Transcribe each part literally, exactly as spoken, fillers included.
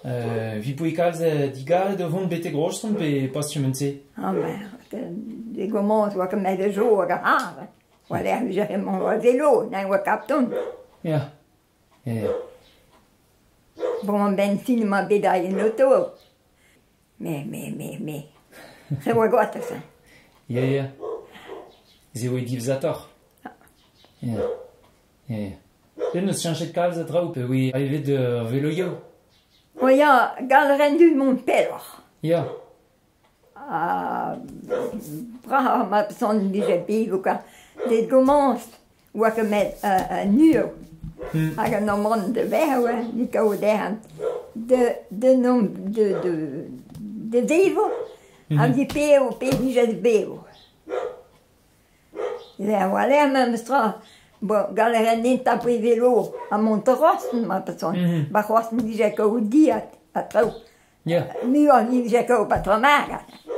Euh, vi pouvez calze digal de vont bete grochson pe posthumenté. Ah ben, des gomons, soit comme des jours, à ah, voilà, j'ai mon vélo, dans le capton. Ja. Ja, ja. Bon, ben, film m'a bédaille une auto. Mais, mais, mais, mais, c'est quoi gote, ça? Ja, ja. Ze oe divzator. Ja. Ja, ja. Den eus chanchet calze trao pe oe aivet de velo yo. Oh, ja, gal rendu mon père. Ja. Ah, bra, ma personne déjà pire, ou quoi. Des gomons, ou à que mettre un nu. Hag an amman de verwe, ni kao derhan, de, de nom, de, de, de devo, a di peo, pe dija de bevo. Le wale même stra, bo galera nenta pri velo a Monterosten, ma person, ba rosten dija kao diat, a trau. Ja. Nu an dija kao patromaga.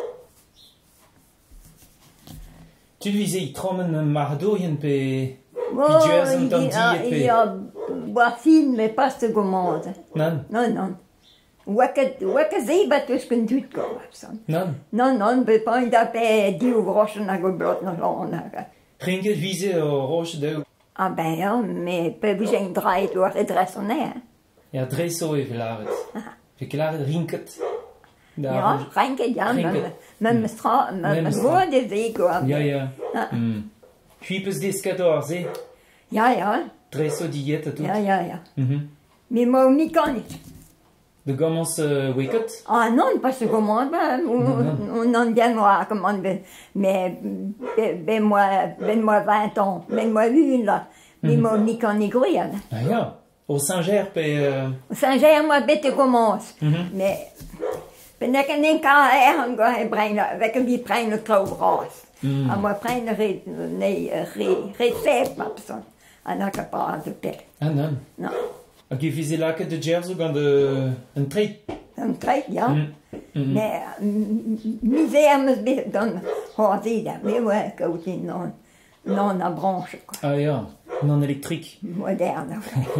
Tu visais i trommen mardoien pe... Oh, Pidjuaz an il tan a, di e il pe... a boa film, mais pas ce gommande. Nan, Non, non. Waka, waka zeiba tus kun tut ko, son. nan. Non, non, be pas in da pe di u groschen a go blot no lona. Ringet visé o roche de... Ah ben ja, mais pe bu zijn draait door het resonné. Ja, dreso e velaret. Pe kelaret rinket. Da Ja, roche- reinke ja, Rinket. men me stra, men Men me stra. go de ze ko. Ja, ja. Ah. Mm. Kuipes descador, ze? Ja, ja, Dreso diet a tout. ja, ja, ja. Mhm. Mais mo mi kan niet. De gammons uh, weket? Ah non, pas ce commande, on en vient moi comment ben, mais ben, ben moi, ben moi vingt ans, ben moi une là, mais moi mi kan ni groeien. Ah ja. O Saint-Ger pe... Uh... Saint-Ger moi bete commence, Mhm. mais ben ik en een kan er go hij brengen, we kunnen die brengen trouw bras. Mm. En moi brengen re nee re recept maar persoon. En dan kan pas de pek. Ah nan. Non, Ok, visé laket de Gerzo gant de... Un trait. een trek ja. Mm. Mm. Mais misère me be dan hoorde dat, mais ouais, koud in non non na branche quoi. Ah ja. Non électrique. Moderne.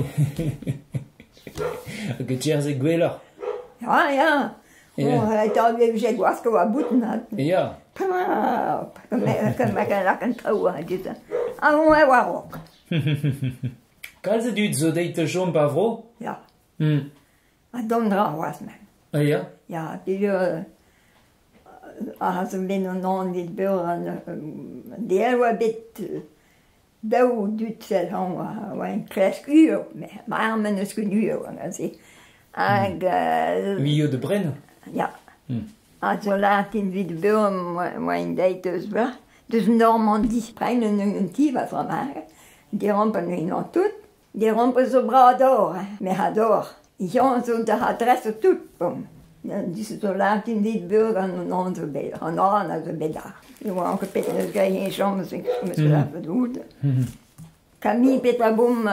Ok, Gerzo gweler. Ja, ja. Ja. Oh, het al weer zeg was ko aboeten had. Ja. Kom, kan me kan lakken trouwen dit. Ah, ouais, ouais, ook. Kalze dut zo deit jom bavro? Ja. Hmm. A dondra was me. Ah ja? Ja, die uh, als een binnen non dit beuren die er bit dou dut sel han wa een kresk uur, maar men is kun uur en zie. En Milieu de Brenne? ja. Hmm. Also laat in wie de beuren wa een date dus wel. Dus Normandie brengen een tiva van maken. Die rampen nu nog tout. Die rampen zo brador, mais hador. Die gaan zo de adresse tout bom. Dus zo laat in die beuren een andere beda, een andere beda. Je wordt ook een beetje geen chance, ik moet het even doen. Camille Petabom,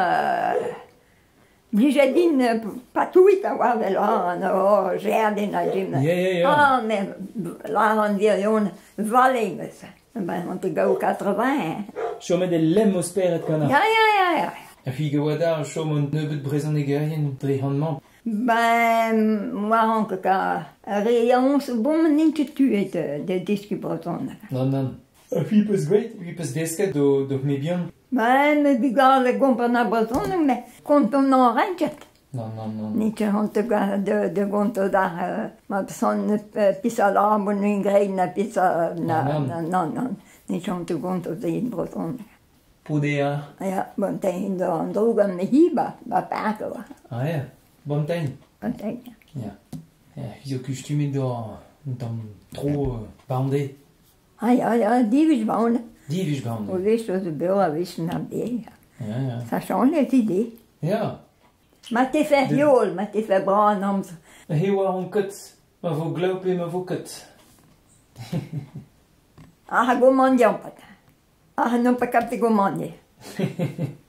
Blijadine, patouille à voir de là, oh, j'ai na gym. Ja, ja, ja. Ah, mais là on vient yon valing, ben on te go quatre-vingts. Chome de lem o speret kana. Ja, ja, ja, ja. A fi gawada chome un nebeut brezan egerien dre handman. Ben, moi on que ka rayon se bon n'intu tu de de disque breton. Nan, nan. A fi peus gweit, fi peus desket do, do mebion. Ben, me bigar le gompa na breton, mais quand on en renget. Non, non, non. Niet om te gaan de de gonto daar, maar zo'n pizza labo nu green na pizza na na na na. Niet om te gonto de in breton. Podea. Ja, want tegen de drogen me hiba, ba paco. Ah ja. Bon tein. Want tegen. Ja. Ja, fi zo kustumet do... Dan tro uh, bandé. Ah ja, ja, die is wonen. Divij bandé. Hoe wist dat de beul wist naar de. Ja, ja. Ça change les idées. Ja. Maar te fait jol, maar te fait bran om. A he war on ket. Ma vo glaup e ma vo ket. Ah, go mandiam pat. Ah, non pas capte go mandi.